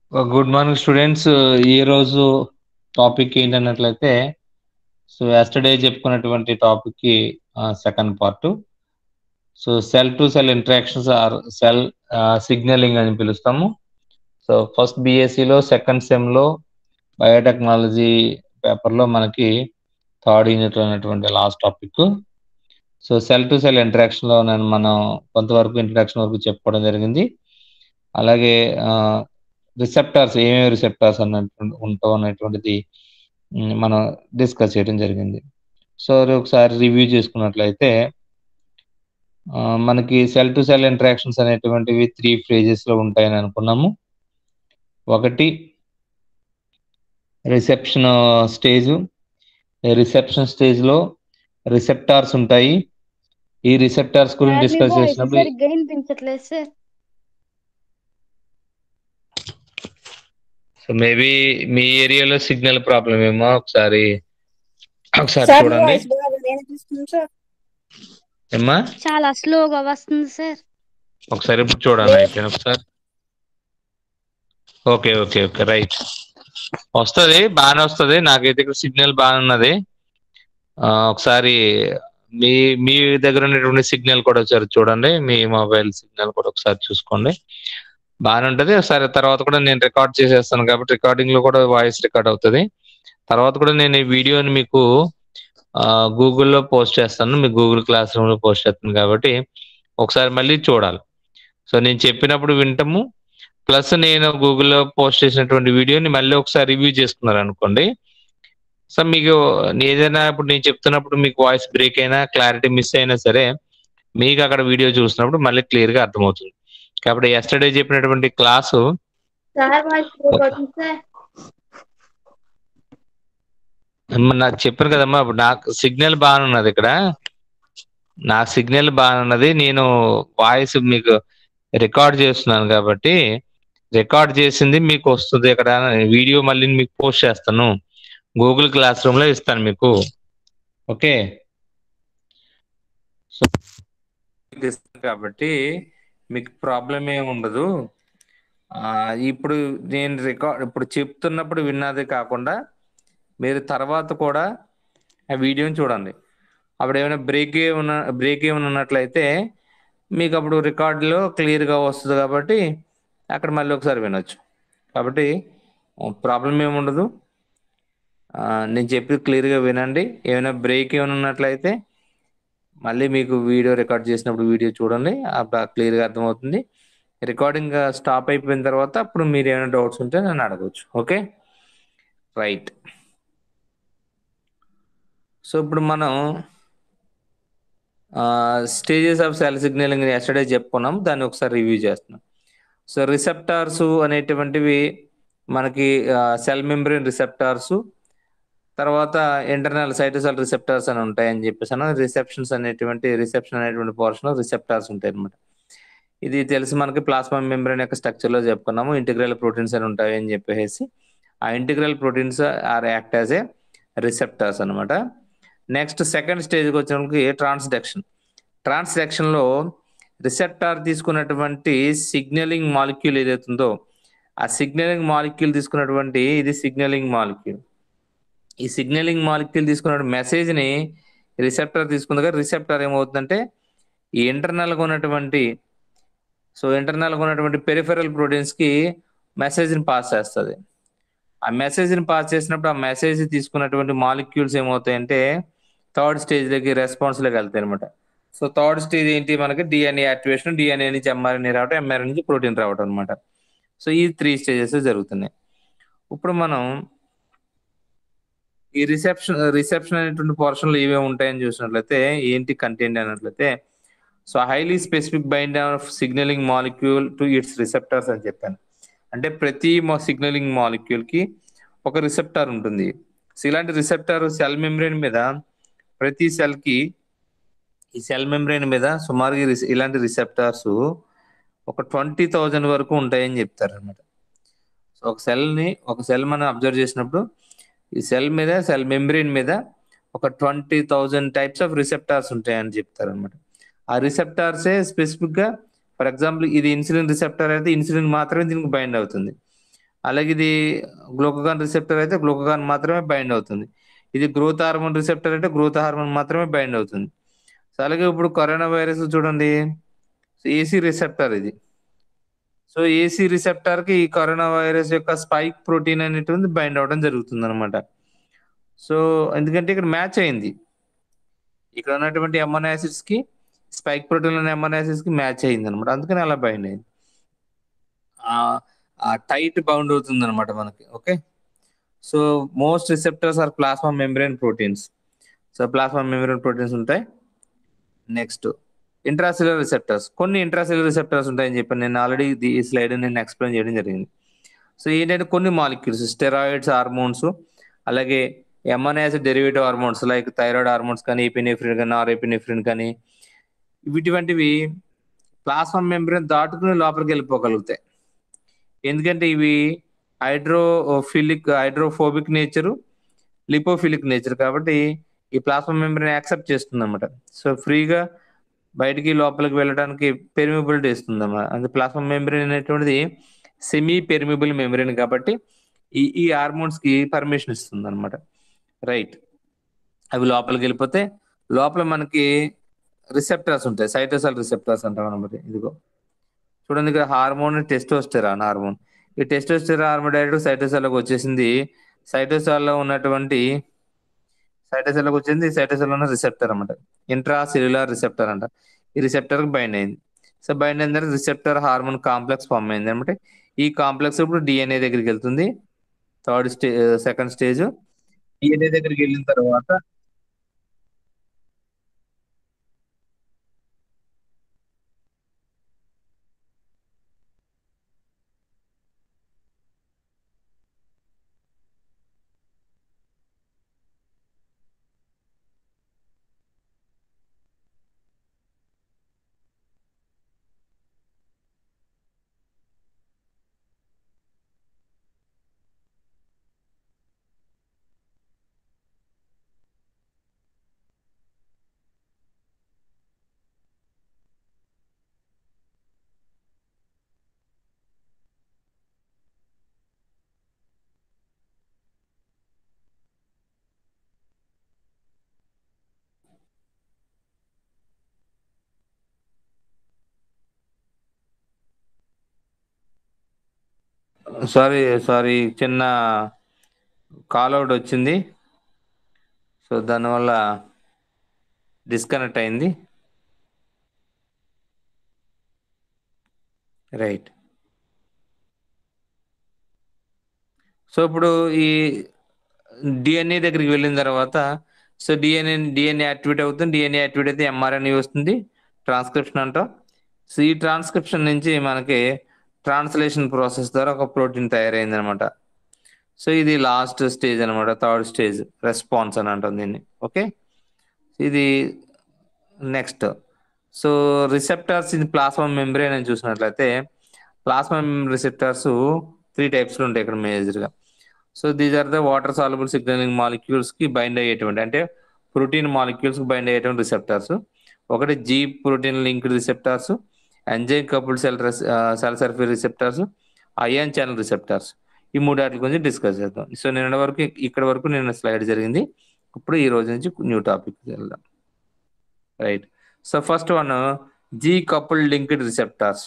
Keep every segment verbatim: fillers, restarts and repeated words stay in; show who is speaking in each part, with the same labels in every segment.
Speaker 1: Good morning students. ఈ రోజు topic ఏంటన్నట్లయితే, సో ఎస్టర్డే చెప్పుకున్నటువంటి టాపిక్ కి second part. So cell to cell interactions or cell signaling అని పిలుస్తాము. సో ఫస్ట్ బీఎస్సీలో సెకండ్ సెమ్లో బయోటెక్నాలజీ పేపర్లో మనకి థర్డ్ యూనిట్లో ఉన్నటువంటి last topic. So cell to cell ఇంటరాక్షన్లో నేను మనం కొంతవరకు ఇంట్రడక్షన్ వరకు చెప్పుకోవడం జరిగింది. అలాగే రిసెప్టార్స్ ఏమేమి రిసెప్టార్స్ అన్నటువంటి ఉంటావు అనేటువంటిది మనం డిస్కస్ చేయడం జరిగింది. సో ఒకసారి రివ్యూ చేసుకున్నట్లయితే మనకి సెల్ టు సెల్ ఇంటరాక్షన్స్ అనేటువంటివి త్రీ ఫేజెస్లో ఉంటాయని అనుకున్నాము. ఒకటి రిసెప్షన్ స్టేజ్. రిసెప్షన్ స్టేజ్లో రిసెప్టార్స్ ఉంటాయి. ఈ రిసెప్టార్స్ గురించి డిస్కస్ చేసినప్పుడు సో మేబీ మీ ఏరియాలో సిగ్నల్ ప్రాబ్లం ఏమో ఒకసారి ఒకసారి చూడండి. ఏమ్మా
Speaker 2: చాలా స్లోగా వస్తుంది సార్.
Speaker 1: ఒకసారి ఇప్పుడు చూడండి అయిపోయిన ఒకసారి. ఓకే ఓకే ఓకే రైట్, వస్తుంది, బాగానే వస్తుంది. నాకైతే ఇక్కడ సిగ్నల్ బాగానే ఉన్నది. ఒకసారి మీ మీ దగ్గర ఉన్నటువంటి సిగ్నల్ కూడా ఒకసారి చూడండి. మీ మొబైల్ సిగ్నల్ కూడా ఒకసారి చూసుకోండి, బాగానే ఉంటుంది. ఒకసారి తర్వాత కూడా నేను రికార్డ్ చేసేస్తాను కాబట్టి రికార్డింగ్ లో కూడా వాయిస్ రికార్డ్ అవుతుంది. తర్వాత కూడా నేను ఈ వీడియోని మీకు గూగుల్లో పోస్ట్ చేస్తాను, మీ గూగుల్ క్లాస్ రూమ్ లో పోస్ట్ చేస్తాను కాబట్టి ఒకసారి మళ్ళీ చూడాలి. సో నేను చెప్పినప్పుడు వింటాము, ప్లస్ నేను గూగుల్లో పోస్ట్ చేసినటువంటి వీడియోని మళ్ళీ ఒకసారి రివ్యూ చేసుకున్నారు అనుకోండి. సో మీకు ఏదైనా ఇప్పుడు నేను చెప్తున్నప్పుడు మీకు వాయిస్ బ్రేక్ అయినా క్లారిటీ మిస్ అయినా సరే మీకు అక్కడ వీడియో చూసినప్పుడు మళ్ళీ క్లియర్ గా అర్థమవుతుంది. కాబట్టి ఎస్టర్డే చెప్పినటువంటి క్లాసు నాకు చెప్పాను కదమ్మా, ఇప్పుడు నాకు సిగ్నల్ బాగానే ఉన్నది, ఇక్కడ నా సిగ్నల్ బాగానే ఉన్నది. నేను వాయిస్ మీకు రికార్డ్ చేస్తున్నాను కాబట్టి రికార్డ్ చేసింది మీకు వస్తుంది. ఇక్కడ వీడియో మళ్ళీ మీకు పోస్ట్ చేస్తాను, గూగుల్ క్లాస్ రూమ్ లో ఇస్తాను మీకు. ఓకే, సో కాబట్టి మీకు ప్రాబ్లం ఏమి ఉండదు. ఇప్పుడు నేను రికార్డ్ ఇప్పుడు చెప్తున్నప్పుడు విన్నది కాకుండా మీరు తర్వాత కూడా ఆ వీడియోని చూడండి. అప్పుడు ఏమైనా బ్రేక్ ఏమన్నా బ్రేక్ ఏమైనా ఉన్నట్లయితే మీకు అప్పుడు రికార్డులో క్లియర్గా వస్తుంది కాబట్టి అక్కడ మళ్ళీ ఒకసారి వినొచ్చు. కాబట్టి ప్రాబ్లం ఏమి ఉండదు. నేను చెప్పి క్లియర్గా వినండి. ఏమైనా బ్రేక్ ఏమైనా ఉన్నట్లయితే మళ్ళీ మీకు వీడియో రికార్డ్ చేసినప్పుడు వీడియో చూడండి, అప్పుడు క్లియర్గా అర్థమవుతుంది. రికార్డింగ్ స్టాప్ అయిపోయిన తర్వాత అప్పుడు మీరు ఏమైనా డౌట్స్ ఉంటే నన్ను అడగవచ్చు. Okay right. సో ఇప్పుడు మనం stages of cell signaling yesterday చెప్పుకున్నాం, దాన్ని ఒకసారి రివ్యూ చేస్తున్నాం. సో రిసెప్టార్స్ అనేటువంటివి మనకి సెల్ మెంబ్రేన్ రిసెప్టార్స్, తర్వాత ఇంటర్నల్ సైటోసెల్ రిసెప్టార్స్ అని ఉంటాయని చెప్పేసి రిసెప్షన్స్ అనేటువంటి రిసెప్షన్ అనేటువంటి పోర్షన్ రిసెప్టార్స్ ఉంటాయి అనమాట. ఇది తెలిసి మనకి ప్లాస్మా మెంబ్రేన్ యొక్క స్ట్రక్చర్లో చెప్పుకున్నాము. ఇంటిగ్రల్ ప్రోటీన్స్ అని ఉంటాయి అని చెప్పేసి ఆ integral proteins are act as a receptors అనమాట. నెక్స్ట్ సెకండ్ స్టేజ్కి వచ్చినప్పటికి ట్రాన్స్డక్షన్. ట్రాన్స్డక్షన్లో రిసెప్టార్ తీసుకున్నటువంటి సిగ్నలింగ్ మాలిక్యూల్ ఏదైతుందో ఆ సిగ్నలింగ్ మాలిక్యూల్ తీసుకున్నటువంటి ఇది సిగ్నలింగ్ మాలిక్యూల్. ఈ సిగ్నలింగ్ మాలిక్యూల్ తీసుకున్న మెసేజ్ని రిసెప్టర్ తీసుకుందిగా రిసెప్టర్ ఏమవుతుందంటే ఈ ఇంటర్నల్గా ఉన్నటువంటి సో ఇంటర్నల్గా ఉన్నటువంటి పెరిఫెరల్ ప్రోటీన్స్కి మెసేజ్ని పాస్ చేస్తుంది. ఆ మెసేజ్ని పాస్ చేసినప్పుడు ఆ మెసేజ్ తీసుకున్నటువంటి మాలిక్యూల్స్ ఏమవుతాయంటే థర్డ్ స్టేజ్లోకి రెస్పాన్స్లోకి వెళ్తాయి అనమాట. సో థర్డ్ స్టేజ్ ఏంటి మనకి డిఎన్ఏ యాక్టివేషన్, డిఎన్ఏ నుంచి ఎంఆర్ఎన్ఏ రావడం, ఎంఆర్ఎన్ఏ నుంచి ప్రోటీన్ రావడం అనమాట. సో ఈ త్రీ స్టేజెస్ జరుగుతున్నాయి. ఇప్పుడు మనం ఈ రిసెప్షన్ రిసెప్షన్ అనేటువంటి పోర్షన్లో ఏమేమి ఉంటాయని చూసినట్లయితే ఏంటి కంటెంట్ అన్నట్లయితే so highly specific bind of signaling molecule to its receptors అని చెప్పాను. అంటే ప్రతి సిగ్నలింగ్ మాలిక్యూల్కి ఒక రిసెప్టార్ ఉంటుంది. సో ఇలాంటి రిసెప్టార్ సెల్ మెంబ్రేన్ మీద ప్రతి సెల్కి ఈ సెల్ మెంబ్రేన్ మీద సుమారుగా ఇలాంటి రిసెప్టార్స్ ఒక ట్వంటీ థౌజండ్ వరకు ఉంటాయని చెప్తారు అనమాట. సో ఒక సెల్ని ఒక సెల్ మనం అబ్జర్వ్ చేసినప్పుడు ఈ సెల్ మీద సెల్ మెంబ్రేన్ మీద ఒక twenty thousand types of receptors ఉంటాయని చెప్తారు అనమాట. ఆ రిసెప్టార్సే స్పెసిఫిక్గా ఫర్ ఎగ్జాంపుల్ ఇది ఇన్సులిన్ రిసెప్టార్ అయితే ఇన్సులిన్ మాత్రమే దీనికి బైండ్ అవుతుంది. అలాగే ఇది గ్లూకగాన్ రిసెప్టర్ అయితే గ్లూకగాన్ మాత్రమే బైండ్ అవుతుంది. ఇది గ్రోత్ హార్మోన్ రిసెప్టర్ అంటే గ్రోత్ హార్మోన్ మాత్రమే బైండ్ అవుతుంది. సో, అలాగే ఇప్పుడు కరోనా వైరస్ చూడండి ఏసీ రిసెప్టర్ ఇది. సో, ఏసీ రిసెప్టర్‌కి ఈ కరోనా వైరస్ యొక్క స్పైక్ ప్రోటీన్ అనేటువంటిది బైండ్ అవ్వడం జరుగుతుందనమాట. సో, ఎందుకంటే ఇక్కడ మ్యాచ్ అయింది. ఇక్కడ ఉన్నటువంటి అమైనో యాసిడ్స్‌కి స్పైక్ ప్రోటీన్ అనే అమైనో యాసిడ్స్‌కి మ్యాచ్ అయిందనమాట. అందుకని అలా బైండ్ అయింది. ఆహ్, ఆ టైట్ బౌండ్ అవుతుందనమాట మనకి. Okay. So, most receptors are plasma membrane proteins. So, plasma membrane proteins ఉంటాయి. Next intracellular receptors. కొన్ని ఇంట్రాసెల్యులర్ రిసెప్టర్స్ ఉంటాయని చెప్పాను. నేను ఆల్రెడీ ఇది ఈ స్లైడ్ నేను ఎక్స్‌ప్లెయిన్ చేయడం జరిగింది. సో, ఏంటంటే కొన్ని మాలిక్యూల్స్ స్టెరాయిడ్స్, హార్మోన్స్ అలాగే amino acid derivative hormones like thyroid hormones కానీ, ఎపినెఫ్రిన్ కానీ, నారెపినెఫ్రిన్ కానీ ఇటువంటివి ప్లాస్మా మెంబ్రేన్ దాటుకుని లోపలికెళ్ళిపోగలుగుతాయి. ఎందుకంటే ఇవి hydrophilic hydrophobic nature, lipophilic nature కాబట్టి ఈ ప్లాస్మా మెంబ్రేన్ యాక్సెప్ట్ చేస్తుందన్నమాట. సో, ఫ్రీగా బయటికి లోపలికి వెళ్ళడానికి పెర్మియబిలిటీ ఇస్తుందన్నమాట. అంటే ప్లాస్మా మెంబ్రేన్ అనేటువంటిది సెమీ పెర్మియబుల్ మెంబ్రేన్ కాబట్టి ఈ ఈ హార్మోన్స్‌కి పర్మిషన్ ఇస్తుందన్నమాట. రైట్. అవి లోపలికెళ్ళిపోతే లోపల మనకి రిసెప్టర్స్ ఉంటాయి. సైటోసెల్ రిసెప్టర్స్ అంటామన్నమాట. ఇదిగో. చూడండి ఇక్కడ హార్మోన్ టెస్టోస్టెరాన్ హార్మోన్. ఈ టెస్టోస్టెరాన్ హార్మోన్ డైరెక్ట్ సైటోసెల్‌లోకి వచ్చేసింది. సైటోసెల్‌లో ఉన్నటువంటి సైటోసెల్‌లోకి వచ్చింది. సైటోసెల్‌లో ఉన్న రిసెప్టర్ అన్నమాట. ఇంట్రా సెల్యులార్ రిసెప్టర్ అంట. ఈ రిసెప్టర్‌కి బైండ్ అయింది. సో, బైండ్ అయిన తర్వాత రిసెప్టర్ హార్మోన్ కాంప్లెక్స్ ఫార్మ్ అయిందన్నమాట. ఈ కాంప్లెక్స్ ఇప్పుడు డీఎన్ఏ దగ్గరికెళ్తుంది. Third stay second stage. DNA దగ్గరికెళ్ళిన తర్వాత సారీ, సారీ చిన్న కాల్ ఔట్ వచ్చింది. సో, దానివల్ల డిస్కనెక్ట్ అయింది. రైట్. సో, ఇప్పుడు ఈ డీఎన్ఏ దగ్గరికి వెళ్ళిన తర్వాత సో, డీఎన్ఏ డీఎన్ఏ యాక్టివేట్ అవుతుంది. డీఎన్ఏ యాక్టివేట్ అయితే ఎంఆర్ఎన్ఏ వస్తుంది. ట్రాన్స్‌క్రిప్షన్ అంటాం. సో, ఈ ట్రాన్స్‌క్రిప్షన్ నుంచి మనకి ట్రాన్స్‌లేషన్ ప్రాసెస్ ద్వారా ఒక ప్రోటీన్ తయారైందనమాట. సో, ఇది లాస్ట్ స్టేజ్ అనమాట. థర్డ్ స్టేజ్ రెస్పాన్స్ అని అంటాం దీన్ని. ఓకే. ఇది next. So, receptors in plasma membrane అని చూసినట్లయితే ప్లాస్మా రిసెప్టార్స్ మూడు టైప్స్‌లో ఉంటాయి ఇక్కడ మేజర్‌గా. So, these are the water soluble signaling మాలిక్యూల్స్‌కి బైండ్ అయ్యేటువంటి అంటే ప్రోటీన్ మాలిక్యూల్స్‌కి బైండ్ అయ్యేటువంటి రిసెప్టార్స్. ఒకటి G protein linked receptors, enzyme coupled cell res ah, cell surface receptors, ion channel receptors. ఈ మూడాట్ల గురించి డిస్కస్ చేద్దాం. సో, నిన్నటి వరకు ఇక్కడి వరకు నిన్న స్లైడ్ జరిగింది. ఇప్పుడు ఈ రోజు నుంచి న్యూ టాపిక్‌కి వెళ్దాం. Right. So, first one G coupled linked receptors.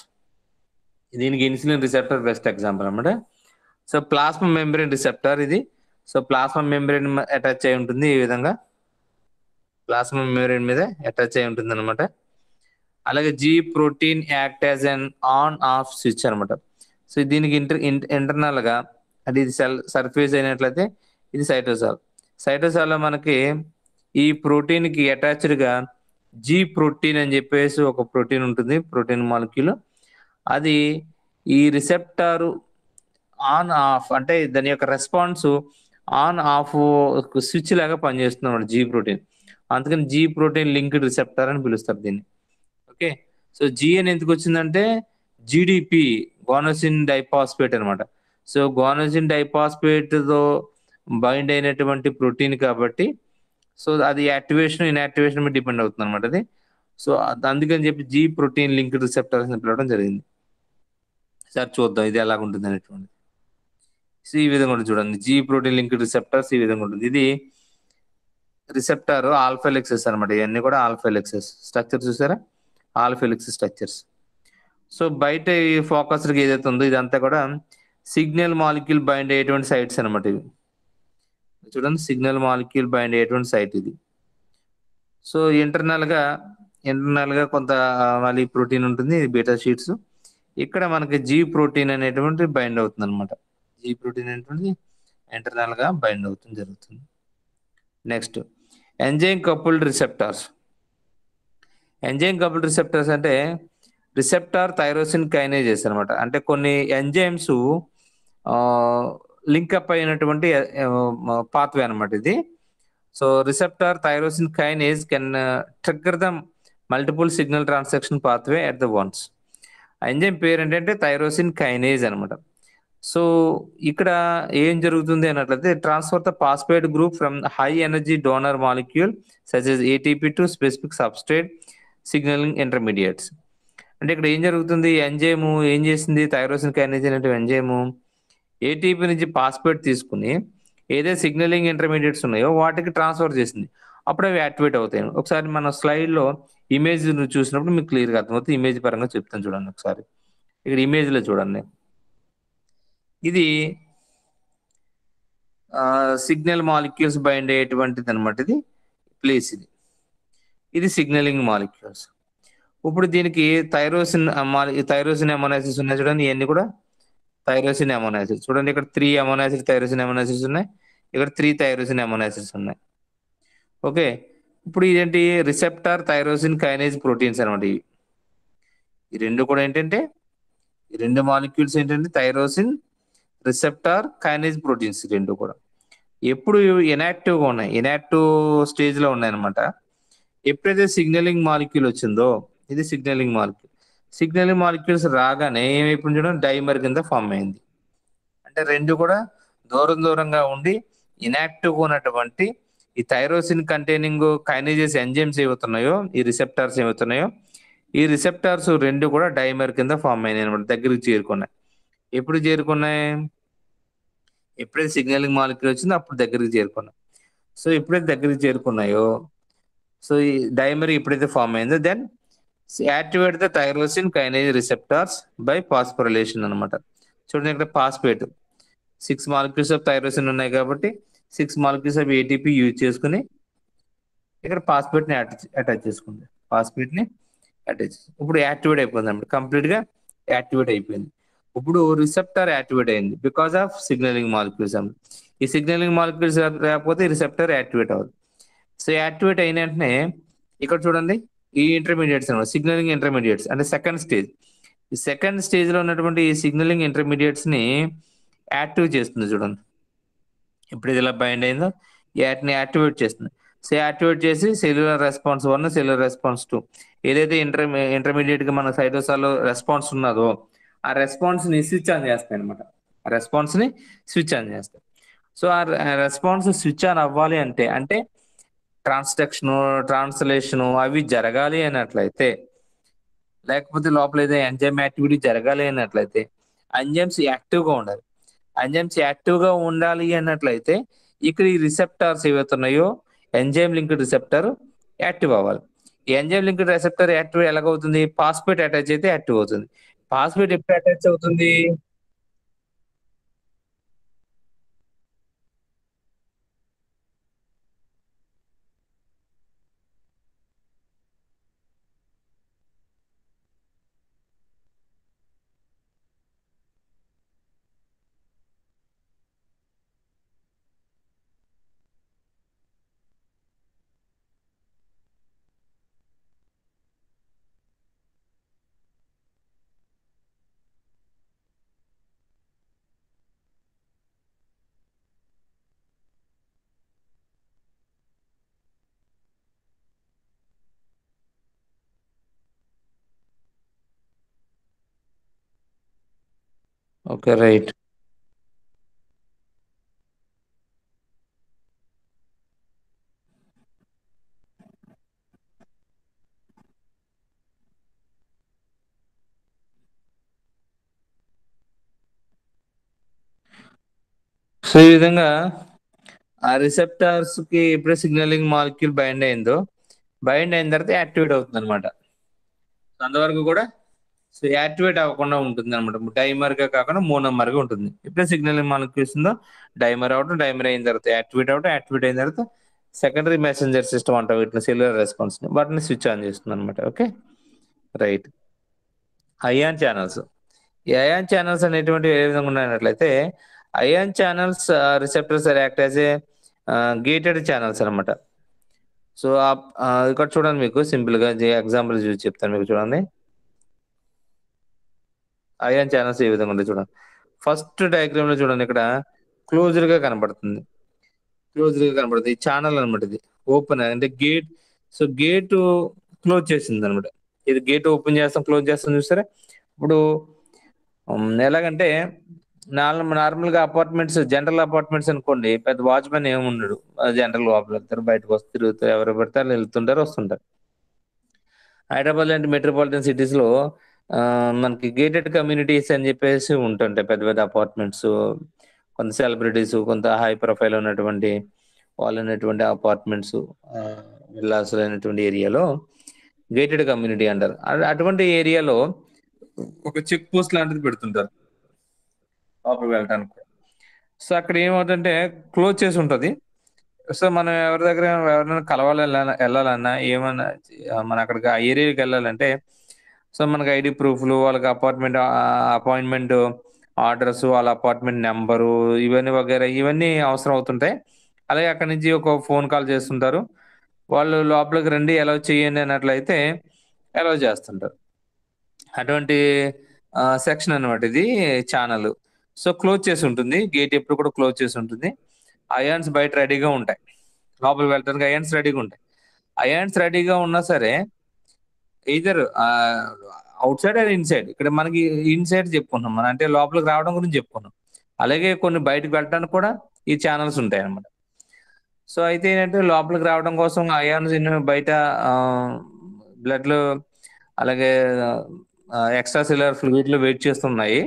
Speaker 1: దీనికి ఇన్సులిన్ రిసెప్టర్ బెస్ట్ ఎగ్జాంపుల్ అన్నమాట. సో, ప్లాస్మా మెంబ్రేన్ రిసెప్టర్ ఇది. సో, ప్లాస్మా మెంబ్రేన్ అటాచ్ అయి ఉంటుంది ఈ విధంగా. ప్లాస్మా మెంబ్రేన్ మీద అటాచ్ అయి ఉంటుందన్నమాట. అలాగే G protein act as an on off switch అనమాట. సో, దీనికి ఇంటర్ ఇంటర్నల్‌గా అది ఇది సెల్ సర్ఫేస్ అయినట్లయితే ఇది సైటోసాల్. సైటోసాల్‌లో మనకి ఈ ప్రోటీన్‌కి అటాచ్డ్‌గా జీ ప్రోటీన్ అని చెప్పేసి ఒక ప్రోటీన్ ఉంటుంది. Protein molecule. అది ఈ రిసెప్టార్ ఆన్ ఆఫ్ అంటే దాని యొక్క రెస్పాన్స్ ఆన్ ఆఫ్ స్విచ్ లాగా పనిచేస్తుందన్నమాట జీ ప్రోటీన్. అందుకని జీ ప్రోటీన్ లింక్డ్ రిసెప్టర్ అని పిలుస్తారు దీన్ని. ఓకే. సో, జీ అని ఎందుకు వచ్చిందంటే జీడీపీ గోనోసిన్ డైఫాస్ఫేట్ అనమాట. సో, గోనోసిన్ డైఫాస్ఫేట్‌తో బైండ్ అయినటువంటి ప్రోటీన్ కాబట్టి సో, అది యాక్టివేషన్, ఇన్‌యాక్టివేషన్ మీద డిపెండ్ అవుతుందన్నమాట అది. సో, అందుకని చెప్పి జీ ప్రోటీన్ లింక్డ్ రిసెప్టర్స్ అని పిలవడం జరిగింది. సరే చూద్దాం ఇది ఎలాగుంటుంది అనేటువంటిది. సో ఈ విధంగా ఉంటుంది చూడండి. జీ ప్రోటీన్ లింక్డ్ రిసెప్టర్స్ ఈ విధంగా ఉంటుంది. ఇది రిసెప్టర్ ఆల్ఫా హెలిక్సెస్ అనమాట. ఇవన్నీ కూడా ఆల్ఫా హెలిక్సెస్ స్ట్రక్చర్ చూసారా? Alpha helix structures. సో బయట ఈ ఫోకస్డ్‌గా ఏదైతే ఉందో ఇదంతా కూడా సిగ్నల్ మాలిక్యూల్ బైండ్ అయ్యేటువంటి సైట్స్ అనమాట ఇవి. చూడండి సిగ్నల్ మాలిక్యూల్ బైండ్ అయ్యేటువంటి సైట్ ఇది. సో ఇంటర్నల్‌గా ఇంటర్నల్‌గా కొంత ఆహ్, మళ్ళీ ప్రోటీన్ ఉంటుంది. Beta sheets. ఇక్కడ మనకి జీ ప్రోటీన్ అనేటువంటిది బైండ్ అవుతుందనమాట. జీ ప్రోటీన్ అనేటువంటిది ఇంటర్నల్‌గా బైండ్ అవుతుంది జరుగుతుంది. Next enzyme coupled receptors. Enzyme coupled receptors అంటే రిసెప్టార్ థైరోసిన్ కైనేజెస్ అనమాట. అంటే కొన్ని ఎంజైమ్స్ ఆహ్, లింక్ అప్ అయినటువంటి ఆహ్, పాత్వే అనమాట ఇది. So receptor tyrosine kinase can trigger the multiple signal transaction pathway at the once. ఆ ఎంజైమ్ పేరు ఏంటంటే థైరోసిన్ కైనేజ్ అనమాట. సో ఇక్కడ ఏం జరుగుతుంది అన్నట్లయితే transfer the phosphate group from high energy donor molecule such as ATP to specific substrate signaling intermediates. అంటే ఇక్కడ ఏం జరుగుతుంది? ఎంజైమ్ ఏం చేసింది? థైరోసిన్ కైనేజ్ అనేటువంటి ఎంజైమ్ ఏటీపీ నుంచి ఫాస్ఫేట్ తీసుకొని ఏదైతే సిగ్నలింగ్ ఇంటర్మీడియేట్స్ ఉన్నాయో వాటికి ట్రాన్స్ఫర్ చేసింది. అప్పుడు అవి యాక్టివేట్ అవుతాయి. ఒకసారి మన స్లైడ్‌లో ఇమేజ్ చూసినప్పుడు మీకు క్లియర్‌గా అర్థమవుతుంది. ఇమేజ్ పరంగా చెప్తాను చూడండి ఒకసారి. ఇక్కడ ఇమేజ్‌లో చూడండి. ఇది ఆహ్, సిగ్నల్ మాలిక్యూల్స్ బైండ్ అయ్యేటువంటిదనమాట ఇది. ప్లేస్ ఇది. ఇది సిగ్నలింగ్ మాలిక్యూల్స్. ఇప్పుడు దీనికి థైరోసిన్ ఆహ్, మాలి థైరోసిన్ అమైనో యాసిడ్స్ ఉన్నాయి చూడండి. ఇయన్నీ కూడా థైరోసిన్ అమైనో యాసిడ్స్. చూడండి ఇక్కడ మూడు amino acid tyrosine amino acids ఉన్నాయి. ఇక్కడ మూడు థైరోసిన్ అమైనో యాసిడ్స్ ఉన్నాయి. ఓకే. ఇప్పుడు ఇదేంటి రిసెప్టార్ థైరోసిన్ కైనేజ్ ప్రోటీన్స్ అనమాట ఇవి. ఈ రెండు కూడా ఏంటంటే ఈ రెండు మాలిక్యూల్స్ ఏంటంటే థైరోసిన్, రిసెప్టార్, కైనేజ్ ప్రోటీన్స్ ఈ రెండు కూడా. ఎప్పుడు ఇనాక్టివ్‌గా ఉన్నాయి. ఇనాక్టివ్ స్టేజ్‌లో ఉన్నాయన్నమాట. ఎప్పుడైతే సిగ్నలింగ్ మాలిక్యూల్ వచ్చిందో ఇది సిగ్నలింగ్ మాలిక్యూల్. సిగ్నలింగ్ మాలిక్యూల్స్ రాగానే ఏమైపోయింది చూడండి డైమర్ కింద ఫార్మ్ అయింది. అంటే రెండు కూడా దూరం దూరంగా ఉండి ఇనాక్టివ్‌గా ఉన్నటువంటి ఈ థైరోసిన్ కంటైనింగ్ కైనేజెస్ ఎంజైమ్స్ ఏవవుతున్నాయో, ఈ రిసెప్టార్స్ ఏవవుతున్నాయో, ఈ రిసెప్టార్స్ రెండు కూడా డైమర్ కింద ఫార్మ్ అయినాయన్నమాట. దగ్గరికి చేరుకున్నాయి. ఎప్పుడు చేరుకున్నాయి? ఎప్పుడైతే సిగ్నలింగ్ మాలిక్యూల్ వచ్చిందో అప్పుడు దగ్గరికి చేరుకున్నాయి. సో ఎప్పుడైతే దగ్గరికి చేరుకున్నాయో, సో ఈ డైమర్ ఎప్పుడైతే ఫార్మ్ అయిందో then activate the tyrosine kinase receptors by phosphorylation అనమాట. చూడండి ఇక్కడ ఫాస్ఫేట్ ఆరు మాలిక్యూల్స్ ఆఫ్ థైరోసిన్ ఉన్నాయి కాబట్టి ఆరు మాలిక్యూల్స్ ఆఫ్ ఏటీపీ యూజ్ చేసుకొని ఇక్కడ ఫాస్ఫేట్ ని అటాచ్ చేసుకుంది. ఫాస్ఫేట్ ని అటాచ్ ఇప్పుడు యాక్టివేట్ అయిపోయింది అన్నమాట. కంప్లీట్ గా యాక్టివేట్ అయిపోయింది. ఇప్పుడు రిసెప్టర్ యాక్టివేట్ అయింది బికాస్ ఆఫ్ సిగ్నలింగ్ మాలిక్యూల్స్. ఈ సిగ్నలింగ్ మాలిక్యూల్స్ లేకపోతే రిసెప్టర్ యాక్టివేట్ అవ్వదు. సో యాక్టివేట్ అయిన వెంటనే ఇక్కడ చూడండి ఈ ఇంటర్మీడియట్స్ అనమాట సిగ్నలింగ్ ఇంటర్మీడియట్స్ అంటే సెకండ్ స్టేజ్. ఈ సెకండ్ స్టేజ్ లో ఉన్నటువంటి ఈ సిగ్నలింగ్ ఇంటర్మీడియట్స్ ని యాక్టివ్ చేస్తుంది చూడండి. ఇప్పుడు ఇది ఇలా బైండ్ అయిందో వాటిని యాక్టివేట్ చేస్తుంది. సో యాక్టివేట్ చేసి cellular response one, cellular response two ఏదైతే ఇంటర్ ఇంటర్మీడియట్ గా మన సైటోసాల్ రెస్పాన్స్ ఉన్నదో ఆ రెస్పాన్స్ ని స్విచ్ ఆన్ చేస్తాయి అనమాట. ఆ రెస్పాన్స్ ని స్విచ్ ఆన్ చేస్తాయి. సో ఆ రెస్పాన్స్ స్విచ్ ఆన్ అవ్వాలి అంటే అంటే ట్రాన్స్డక్షన్, ట్రాన్స్లేషన్ అవి జరగాలి అన్నట్లయితే లేకపోతే లోపల ఏదో ఎంజైమ్ యాక్టివిటీ జరగాలి అన్నట్లయితే ఎంజైమ్స్ యాక్టివ్ గా ఉండాలి. ఎంజైమ్స్ యాక్టివ్ గా ఉండాలి అన్నట్లయితే ఇక్కడ ఈ రిసెప్టార్స్ ఏవైతున్నాయో ఎంజైమ్ లింక్డ్ రిసెప్టర్ యాక్టివ్ అవ్వాలి. ఈ ఎంజైమ్ లింక్డ్ రిసెప్టర్ యాక్టివ్ ఎలాగవుతుంది? ఫాస్ఫేట్ అటాచ్ అయితే యాక్టివ్ అవుతుంది. ఫాస్ఫేట్ ఎప్పుడు అటాచ్ అవుతుంది? ఓకే. రైట్. సో ఈ విధంగా ఆ రిసెప్టార్స్ కి ఎప్పుడైతే సిగ్నలింగ్ మాలిక్యూల్ బైండ్ అయిందో బైండ్ అయిన తర్వాత యాక్టివేట్ అవుతుంది అనమాట. అంతవరకు కూడా సో యాక్టివేట్ అవ్వకుండా ఉంటుంది అనమాట. డైమర్ గా కాకుండా మోనోమర్ గా ఉంటుంది. ఎప్పుడైతే సిగ్నలింగ్ మాలిక్యూల్స్ ఉందో డైమర్ అవడం, డైమర్ అయిన తర్వాత యాక్టివేట్ అవడం, యాక్టివేట్ అయిన తర్వాత సెకండరీ మెసెంజర్ సిస్టమ్ అంటాం వీటిని, సెల్యులర్ రెస్పాన్స్ ని, వాటిని స్విచ్ ఆన్ చేస్తుంది అనమాట. Okay, right. Ion channels. ఈ అయాన్ ఛానల్స్ అనేటువంటివి ఏ విధంగా ఉన్నట్లయితే ion channels receptors act as a gated channels అనమాట. సో ఇక్కడ చూడండి, మీకు సింపుల్ గా ఎగ్జాంపుల్ చూసి చెప్తాను మీకు. చూడండి, అయాన్ ఛానల్స్ ఏ విధంగా ఉంటాయి చూడండి. ఫస్ట్ డయాగ్రామ్ లో చూడండి, ఇక్కడ క్లోజ్డ్ గా కనబడుతుంది, క్లోజ్డ్ గా కనబడుతుంది. ఈ ఛానల్ అనమాట, ఇది ఓపెన్ అంటే గేట్. సో గేట్ క్లోజ్ చేసింది అనమాట. ఇది గేట్ ఓపెన్ చేస్తాం, క్లోజ్ చేస్తాం, చూస్తారా. ఇప్పుడు ఉమ్, ఎలాగంటే నార్మల్ నార్మల్ గా అపార్ట్మెంట్స్, జనరల్ అపార్ట్మెంట్స్ అనుకోండి, పెద్ద వాచ్మెన్ ఏమి ఉండడు. జనరల్ లోపల వెళ్తారు, బయటకు వస్తారు, తిరుగుతారు, ఎవరు పడితే వాళ్ళు వెళ్తుంటారు, వస్తుంటారు. హైదరాబాద్ లాంటి మెట్రోపాలిటన్ సిటీస్ లో ఆ, మనకి గేటెడ్ కమ్యూనిటీస్ అని చెప్పేసి ఉంటుంటాయి, పెద్ద పెద్ద అపార్ట్మెంట్స్. కొంత సెలబ్రిటీస్, కొంత హై ప్రొఫైల్ ఉన్నటువంటి వాళ్ళు ఉన్నటువంటి అపార్ట్మెంట్స్, విల్లాస్ అయినటువంటి ఏరియాలో గేటెడ్ కమ్యూనిటీ అంటారు. అ- అటువంటి ఏరియాలో ఒక చెక్ పోస్ట్ లాంటిది పెడుతుంటారు లోపలికి వెళ్ళడానికి. సో అక్కడ ఏమవుతుందంటే క్లోజ్ చేసి ఉంటది. సో మనం ఎవరి దగ్గర ఎవరైనా కలవాలి, వెళ్ళాల- వెళ్ళాలన్నా ఏమన్నా ఆ, మన అక్కడికి ఆ ఏరియాకి వెళ్ళాలంటే సో మనకి ఐడి ప్రూఫ్లు, వాళ్ళకి అపార్ట్మెంట్ అపాయింట్మెంట్ ఆర్డర్స్, వాళ్ళ అపార్ట్మెంట్ నెంబరు, ఇవన్నీ వగేరా ఇవన్నీ అవసరం అవుతుంటాయి. అలాగే అక్కడి నుంచి ఒక ఫోన్ కాల్ చేస్తుంటారు, వాళ్ళు లోపలికి రండి అలౌ చేయండి అన్నట్లయితే అలౌ చేస్తుంటారు. అటువంటి సెక్షన్ అన్నమాట ఇది, ఛానల్. సో క్లోజ్ చేసి ఉంటుంది, గేట్ ఎప్పుడు కూడా క్లోజ్ చేసి ఉంటుంది. అయాన్స్ బయట రెడీగా ఉంటాయి, లోపలికి వెళ్ళడానికి అయాన్స్ రెడీగా ఉంటాయి. అయాన్స్ రెడీగా ఉన్నా సరే either outside and inside. ఇక్కడ మనకి ఇన్సైడ్ చెప్పుకున్నాం మనం, అంటే లోపలికి రావడం గురించి చెప్పుకున్నాం. అలాగే కొన్ని బయటకు వెళ్ళడానికి కూడా ఈ ఛానల్స్ ఉంటాయి అన్నమాట. సో అయితే ఏంటంటే లోపలికి రావడం కోసం అయాన్స్ బయట బ్లడ్ లో, అలాగే ఎక్స్ట్రా సెల్యులర్ ఫ్లూయిడ్ లో వెయిట్ చేస్తున్నాయి.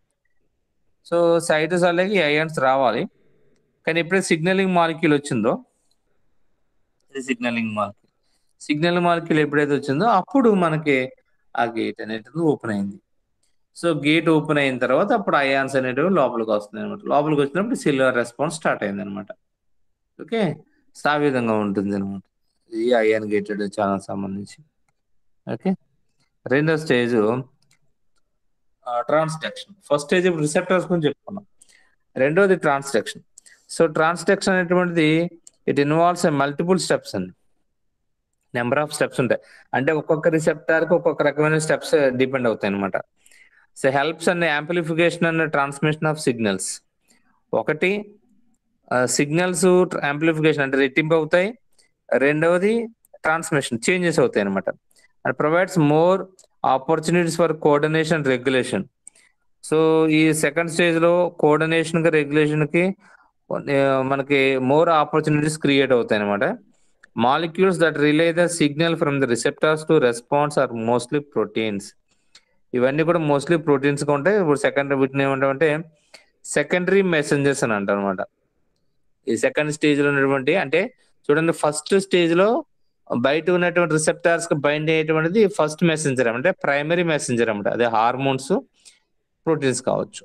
Speaker 1: సో సైటస్ అలాగే అయాన్స్ రావాలి. కానీ ఎప్పుడైతే సిగ్నలింగ్ మాలిక్యూల్ వచ్చిందో, ఇది సిగ్నలింగ్ మాలిక్యూల్, సిగ్నల్ మాలిక్యూల్ ఎప్పుడైతే వచ్చిందో అప్పుడు మనకి ఆ గేట్ అనేది ఓపెన్ అయింది. సో గేట్ ఓపెన్ అయిన తర్వాత అప్పుడు అయాన్స్ అనేటివి లోపలికి వస్తున్నాయి అనమాట. లోపలికి వచ్చినప్పుడు సెల్యులర్ రెస్పాన్స్ స్టార్ట్ అయింది అనమాట. ఓకే, సో ఆ విధంగా ఉంటుంది అనమాట ఈ అయాన్ గేటెడ్ ఛానల్ సంబంధించి. ఓకే, రెండో stage transduction. First stage receptors గురించి చెప్పుకున్నాం, రెండోది ట్రాన్స్డక్షన్. సో ట్రాన్స్డక్షన్ అనేటువంటిది ఇట్ ఇన్వాల్వ్స్ మల్టిపుల్ స్టెప్స్ అండి, నెంబర్ ఆఫ్ స్టెప్స్ ఉంటాయి. అంటే ఒక్కొక్క రిసెప్టార్ కి ఒక్కొక్క రకమైన స్టెప్స్ డిపెండ్ అవుతాయి అనమాట. So helps and amplification and transmission of signals. ఒకటి సిగ్నల్స్ యాంప్లిఫికేషన్ అంటే రెట్టింపు అవుతాయి, రెండవది ట్రాన్స్మిషన్ చేంజెస్ అవుతాయి అనమాట. And provides more opportunities for coordination regulation. So ఈ సెకండ్ స్టేజ్ లో కోఆర్డినేషన్ కి రెగ్యులేషన్ కి ఆ, మనకి మోర్ ఆపర్చునిటీస్ క్రియేట్ అవుతాయి అనమాట. Molecules that relay the signal from the receptors to response are mostly proteins. ఇవన్నీ కూడా మోస్ట్లీ ప్రోటీన్స్ గా ఉంటాయి. ఇప్పుడు సెకండ్ వీటిని ఏమంటామంటే సెకండరీ మెసెంజర్స్ అని అంటారు అనమాట. ఈ సెకండ్ స్టేజ్ లో ఉన్నటువంటి, అంటే చూడండి, ఫస్ట్ స్టేజ్ లో బయట ఉన్నటువంటి రిసెప్టార్స్ కి బైండ్ అయ్యేటువంటిది ఫస్ట్ మెసెంజర్, అంటే ప్రైమరీ మెసెంజర్ అనమాట. అదే హార్మోన్స్, ప్రోటీన్స్ కావచ్చు.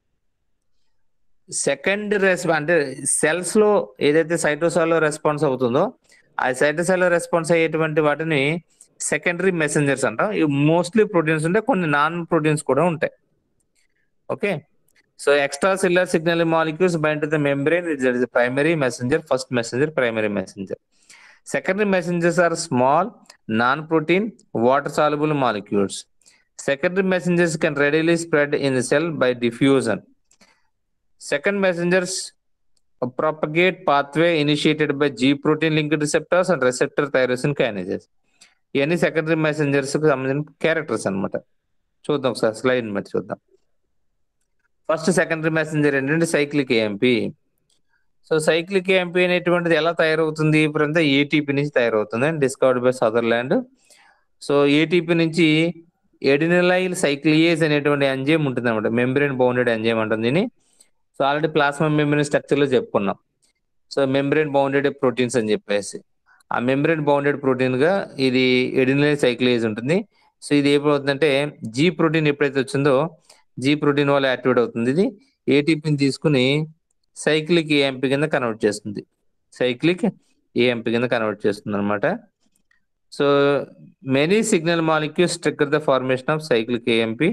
Speaker 1: సెకండ్ రెస్ అంటే సెల్స్ లో ఏదైతే సైటోసాల్ లో రెస్పాన్స్ అవుతుందో ఆ సైటోసాల్ లో రెస్పాన్స్ అయ్యేటువంటి వాటిని సెకండరీ మెసెంజర్స్ అంటాం. ఇవి మోస్ట్లీ ప్రోటీన్స్ ఉంటాయి, కొన్ని నాన్ ప్రోటీన్స్ కూడా ఉంటాయి. Okay, so extra cellular signal molecules bind to the membrane, it is primary messenger, first messenger, primary messenger. Secondary messengers are small, non-protein, water-soluble molecules. Secondary messengers can readily spread in the cell by diffusion. Second messengers propagate pathway initiated by G protein linked receptors and receptor tyrosine kinases. ఇవన్నీ secondary messengers కి సంబంధించిన characters అనమాట. చూద్దాం ఒకసారి slide మరి చూద్దాం. First secondary messenger ఏంటంటే cyclic AMP. So cyclic AMP అనేటువంటిది ఎలా తయారవుతుంది? ఇప్పుడంతా ఏటీపీ నుంచి తయారవుతుంది, discovered by Sutherland. So ATP నుంచి ఎడినలైల్ సైక్లియేజ్ అనేటువంటి ఎంజైమ్ ఉంటుంది అనమాట, మెంబ్రేన్ బౌండెడ్ ఎంజైమ్ అంటుంది దీన్ని. So already plasma membrane structure లో చెప్పుకున్నాం. సో మెంబ్రేన్ బౌండెడ్ ప్రోటీన్స్ అని చెప్పేసి ఆ మెంబ్రేన్ బౌండెడ్ ప్రోటీన్ గా ఇది ఎడినైన్ సైక్లేజ్ ఉంటుంది. సో ఇది ఏమవుతుందంటే జీ ప్రోటీన్ ఎప్పుడైతే వచ్చిందో జీ ప్రోటీన్ వల్ల యాక్టివేట్ అవుతుంది. ఇది ఏటీపీని తీసుకుని సైక్లిక్ ఏఎంపీ కింద కన్వర్ట్ చేస్తుంది. సైక్లిక్ ఏఎంపీ కింద కన్వర్ట్ చేస్తుంది అనమాట. So many signal molecules trigger the formation of cyclic AMP.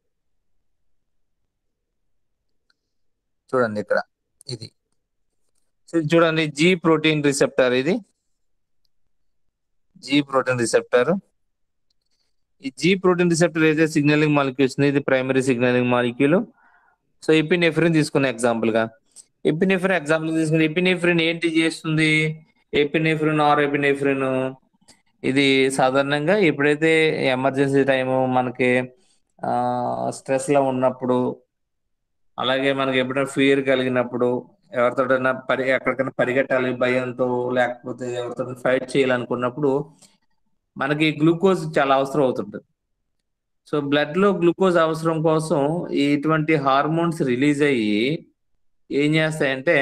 Speaker 1: చూడండి ఇక్కడ ఇది సో ఇది చూడండి జీ ప్రోటీన్ రిసెప్టర్. ఇది జీ ప్రోటీన్ రిసెప్టర్. ఈ జీ ప్రోటీన్ రిసెప్టర్ ఏదైతే సిగ్నలింగ్ మాలిక్యూల్స్ ఇది primary signaling molecule. So epinephrine తీసుకున్న ఎగ్జాంపుల్ గా ఎపినెఫ్రిన్ ఎగ్జాంపుల్ తీసుకుని ఎపినెఫ్రిన్ ఏంటి చేస్తుంది? ఎపినెఫ్రిన్ ఆర్ ఎపినెఫ్రిన్ ఇది సాధారణంగా ఎప్పుడైతే ఎమర్జెన్సీ టైము మనకి స్ట్రెస్ లో ఉన్నప్పుడు, అలాగే మనకి ఎప్పుడైనా ఫియర్ కలిగినప్పుడు, ఎవరితోటైనా పరి ఎక్కడికైనా పరిగెట్టాలి భయంతో, లేకపోతే ఎవరితో ఫైట్ చేయాలనుకున్నప్పుడు మనకి గ్లూకోజ్ చాలా అవసరం అవుతుంటుంది. సో బ్లడ్ లో గ్లూకోజ్ అవసరం కోసం ఇటువంటి హార్మోన్స్ రిలీజ్ అయ్యి ఏం చేస్తాయంటే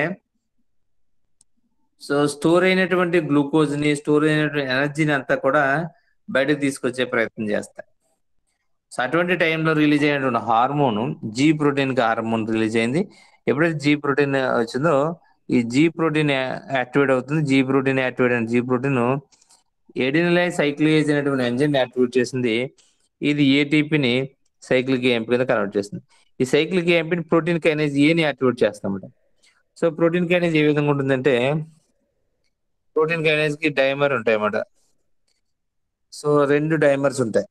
Speaker 1: సో స్టోర్ అయినటువంటి గ్లూకోజ్ ని, స్టోర్ అయినటువంటి ఎనర్జీని అంతా కూడా బయటకు తీసుకొచ్చే ప్రయత్నం చేస్తాయి. సో అటువంటి టైంలో రిలీజ్ అయినటువంటి హార్మోన్ జీ ప్రోటీన్ కి హార్మోన్ రిలీజ్ అయింది. ఎప్పుడైతే జీ ప్రోటీన్ వచ్చిందో ఈ జీ ప్రోటీన్ యాక్టివేట్ అవుతుంది. జీ ప్రోటీన్ యాక్టివేట్ అయిన జీ ప్రోటీన్ ఎడినైన్ సైక్లియేజ్ అనేటువంటి ఎంజైమ్ యాక్టివేట్ చేసింది. ఇది ఏటీపీని సైక్లిక్ ఏఎంపీ కింద కన్వర్ట్ చేస్తుంది. ఈ సైక్లిక్ ఏఎంపీని ప్రోటీన్ కైనేజ్ ఏని యాక్టివేట్ చేస్తామట. సో ప్రోటీన్ కైనేజ్ ఏ విధంగా ఉంటుందంటే ప్రోటీన్ కైనేజ్ కి డైమర్ ఉంటాయి అన్నమాట. సో రెండు డైమర్స్ ఉంటాయి,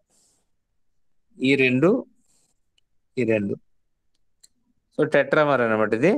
Speaker 1: ఈ రెండు ఈ రెండు సో టెట్రామర్ అన్నమాట ఇది.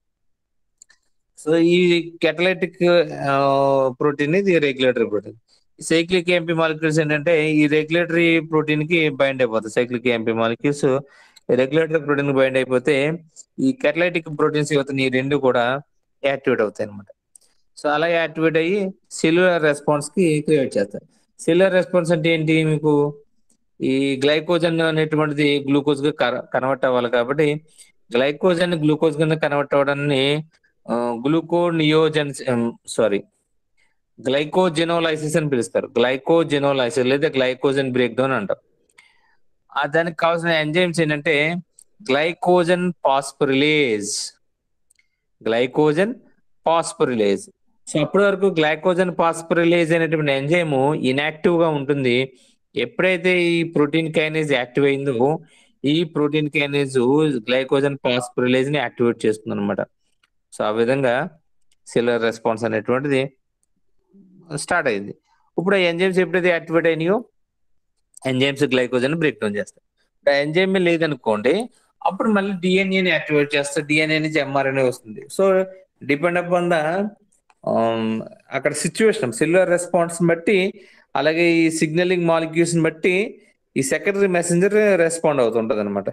Speaker 1: సో ఈ కెటలైటిక్ ప్రోటీన్ ఇది regulatory protein. Cyclic AMP molecules ఏంటంటే ఈ రెగ్యులేటరీ ప్రోటీన్ కి బైండ్ అయిపోతాయి. Cyclic AMP molecules regulatory protein కి బైండ్ అయిపోతే ఈ కెటలైటిక్ ప్రోటీన్స్ ఈ రెండు కూడా యాక్టివేట్ అవుతాయి అనమాట. సో అలా యాక్టివేట్ అయ్యి సెల్యులర్ రెస్పాన్స్ కి క్రియేట్ చేస్తారు. సెల్యులర్ రెస్పాన్స్ అంటే ఏంటి? మీకు ఈ గ్లైకోజన్ అనేటువంటిది గ్లూకోజ్ గా కన్వర్ట్ అవ్వాలి కాబట్టి గ్లైకోజన్ గ్లూకోజ్ కింద కన్వర్ట్ అవ్వడాన్ని గ్లూకోనియోజన్ సారీ గ్లైకోజెనోలైసిస్ అని పిలుస్తారు. గ్లైకోజెనోలైసిస్ లేదా గ్లైకోజన్ బ్రేక్ డౌన్ అంటారు. దానికి కావాల్సిన ఎంజైమ్స్ ఏంటంటే glycogen phosphorylase glycogen phosphorylase so అప్పటి వరకు గ్లైకోజన్ ఫాస్ఫోరిలేజ్ అనేటువంటి ఎంజైమ్ ఇన్యాక్టివ్ గా ఉంటుంది. ఎప్పుడైతే ఈ ప్రోటీన్ కైనేజ్ యాక్టివ్ అయిందో ఈ ప్రోటీన్ కైనేజ్ గ్లైకోజన్ ఫాస్ఫోరిలేజ్ ని యాక్టివేట్ చేస్తుంది అనమాట. సో ఆ విధంగా సెల్యులర్ రెస్పాన్స్ అనేటువంటిది స్టార్ట్ అయింది. ఇప్పుడు ఆ ఎంజైమ్స్ ఎప్పుడైతే యాక్టివేట్ అయినాయో ఎంజైమ్స్ గ్లైకోజన్ బ్రేక్ డౌన్ చేస్తాయి. ఎంజైమ్ లేదనుకోండి అప్పుడు మళ్ళీ డిఎన్ఏని యాక్టివేట్ చేస్తారు. డిఎన్ఏ నుంచి ఎంఆర్ఎన్ఏ వస్తుంది. సో డిపెండ్ అపాన్ ద అక్కడ సిచ్యువేషన్ సెల్యులర్ రెస్పాన్స్ బట్టి, అలాగే ఈ సిగ్నలింగ్ మాలిక్యూల్స్ బట్టి ఈ సెకండరీ మెసెంజర్ రెస్పాండ్ అవుతుంటది అనమాట.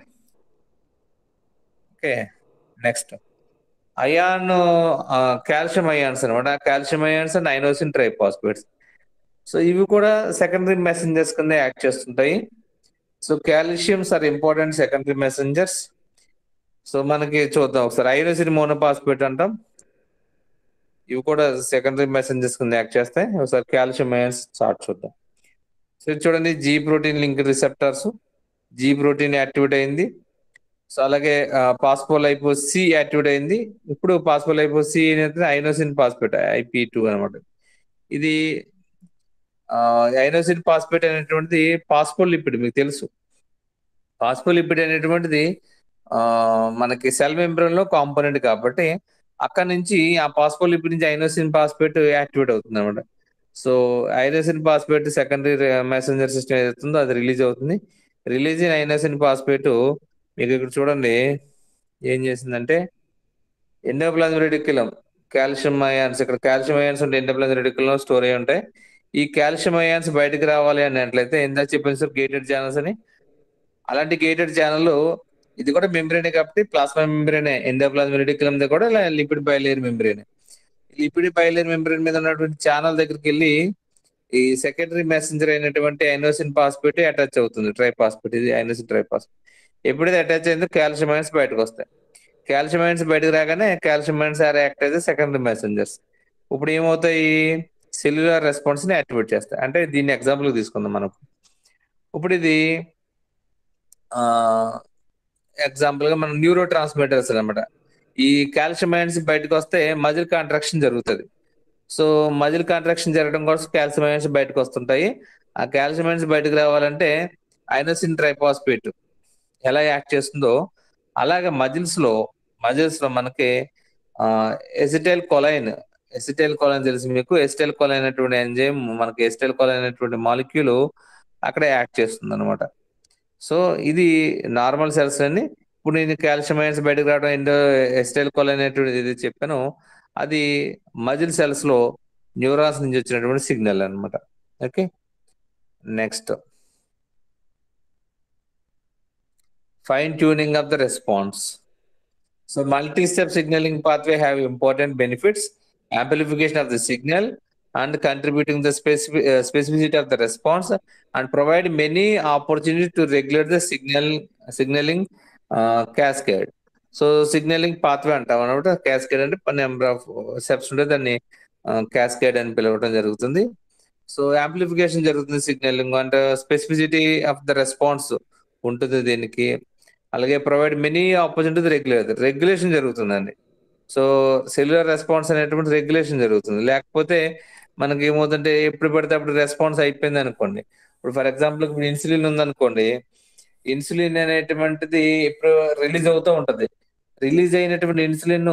Speaker 1: Okay, next ion calcium ions అనమాట. Calcium ions and inosine triphosphates. So ఇవి కూడా సెకండరీ మెసెంజర్స్ కింద యాక్ట్ చేస్తుంటాయి. So calciums are important secondary messengers. So మనకి చూద్దాం ఒకసారి ఐనోసిన్ మోనోఫాస్ఫేట్ అంటాం. ఇవి కూడా సెకండరీ మెసెంజర్స్ కింద యాక్ట్ చేస్తాయి. ఒకసారి కాల్షియం అయాన్స్ చార్ట్ చూద్దాం. సో చూడండి G protein link receptors, G protein activate అయింది. సో అలాగే పాస్ఫోలైపోస్ సి యాక్టివేట్ అయింది. ఇప్పుడు పాస్ఫోలైపోస్ సి ఏంటంటే ఐనోసిన్ ఫాస్ఫేట్ ఐపీ టూ అనమాట. ఇది ఐనోసిన్ ఫాస్ఫేట్ అనేటువంటిది పాస్ఫోలిపిడ్, మీకు తెలుసు. పాస్ఫోలిపిడ్ అనేటువంటిది ఆ మనకి సెల్ మెంబ్రేన్ లో కాంపోనెంట్ కాబట్టి అక్కడ నుంచి ఆ పాస్ఫోలిపిడ్ నుంచి ఐనోసిన్ ఫాస్ఫేట్ యాక్టివేట్ అవుతుంది అనమాట. So inosine phosphate secondary messenger system ఏదైతుందో అది రిలీజ్ అవుతుంది. రిలీజ్ అయిన ఐనోసిన్ ఫాస్ఫేట్ మీకు ఇక్కడ చూడండి ఏం చేసిందంటే ఎండోప్లాజ్మిక్ రెటిక్యులం కాల్షియం అయాన్స్, ఇక్కడ కాల్షియం అయాన్స్ ఉంటే ఎండోప్లాజ్మిక్ రెటిక్యులం స్టోర్ అయి ఉంటాయి. ఈ కాల్షియం అయాన్స్ బయటకు రావాలి అన్నట్లయితే ఇందాక చెప్పిన సార్ గేటెడ్ ఛానల్స్ అని, అలాంటి గేటెడ్ ఛానల్ ఇది కూడా మెంబ్రేనే కాబట్టి ప్లాస్మా మెంబ్రేనే. ఎండోప్లాజ్మిక్ రెటిక్యులం కూడా లిపిడ్ బైలేయర్ మెంబ్రేనే. లిపిడ్ బైలేయర్ మెంబ్రేన్ మీద ఉన్నటువంటి ఛానల్ దగ్గరికి వెళ్ళి ఈ సెకండరీ మెసెంజర్ అయినటువంటి ఐనోసిన్ ఫాస్ఫేట్ అటాచ్ అవుతుంది. ట్రైఫాస్ఫేట్, ఇది ఐనోసిన్ ట్రైఫాస్ఫేట్. ఎప్పుడైతే అటాచ్ అయిందో కాల్షియం అయాన్స్ బయటకు వస్తాయి. కాల్షియం అయాన్స్ బయటకు రాగానే కాల్షియం అయాన్స్ ఆర్ యాక్ట్ అయితే సెకండరీ మెసెంజర్స్. ఇప్పుడు ఏమవుతాయి? సెల్యులార్ రెస్పాన్స్ ని యాక్టివేట్ చేస్తాయి. అంటే దీన్ని ఎగ్జాంపుల్ తీసుకుందాం మనం. ఇప్పుడు ఇది ఆ ఎగ్జాంపుల్ గా మనం న్యూరో ట్రాన్స్మిటర్స్ అనమాట. ఈ కాల్షియం అయాన్స్ బయటకు వస్తే మజిల్ కాంట్రాక్షన్ జరుగుతుంది. సో మజిల్ కాంట్రాక్షన్ జరగడం కోసం కాల్షియం అయాన్స్ బయటకు వస్తుంటాయి. ఆ కాల్షియం అయాన్స్ బయటకు రావాలంటే ఐనోసిన్ ట్రైఫాస్ఫేట్ ఎలా యాక్ట్ చేస్తుందో అలాగే మజిల్స్ లో మజిల్స్ లో మనకి ఎసిటైల్ కొలైన్ ఎసిటైల్ కొలైన్ తెలుసు మీకు. ఎసిటైల్ కొలైన్ అనేటువంటి ఎంజైమ్ మనకి ఎసిటైల్ కొలైన్ అనేటువంటి మాలిక్యూల్ అక్కడ యాక్ట్ చేస్తుంది అనమాట. సో ఇది నార్మల్ సెల్స్ అని. ఇప్పుడు నేను కాల్షియం అయాన్స్ బయటకు రావడం ఏంటో ఎసిటైల్ కొలైన్ అనేటువంటి ఇది చెప్పాను. అది మజిల్ సెల్స్ లో న్యూరాన్స్ నుంచి వచ్చినటువంటి సిగ్నల్ అన్నమాట. Okay, next fine tuning of the response. So multi-step signaling pathway have important benefits, amplification of the signal and contributing the specific, uh, specificity of the response and provide many opportunities to regulate the signal signaling uh, cascade. So signaling pathway అంటాం అనమాట. Cascade అంటే number of steps ఉంటే దాన్ని cascade అని పిలవడం జరుగుతుంది. So amplification జరుగుతుంది signaling అంటే స్పెసిఫిసిటీ ఆఫ్ ద రెస్పాన్స్ ఉంటుంది దీనికి. అలాగే provide many opportunity regulator regulation జరుగుతుందండి. సో సెల్యులర్ రెస్పాన్స్ అనేటువంటి రెగ్యులేషన్ జరుగుతుంది. లేకపోతే మనకి ఏమవుతుందంటే ఎప్పుడు పడితే అప్పుడు రెస్పాన్స్ అయిపోయింది అనుకోండి. ఇప్పుడు ఫర్ ఎగ్జాంపుల్ ఇప్పుడు ఇన్సులిన్ ఉందనుకోండి, ఇన్సులిన్ అనేటువంటిది ఇప్పుడు రిలీజ్ అవుతూ ఉంటది. రిలీజ్ అయినటువంటి ఇన్సులిన్